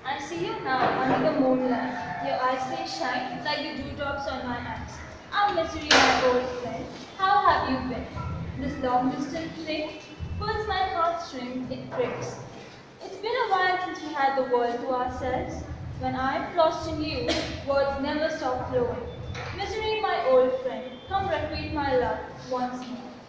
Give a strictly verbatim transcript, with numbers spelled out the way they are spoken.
I see you now under the moonlight. Your eyes stay shine like the dewdrops on my eyes. I'm Misery, my old friend. How have you been? This long distance thing pulls my heartstrings, it pricks. It's been a while since we had the world to ourselves. When I'm lost in you, words never stop flowing. Misery, my old friend, come repeat my love once more.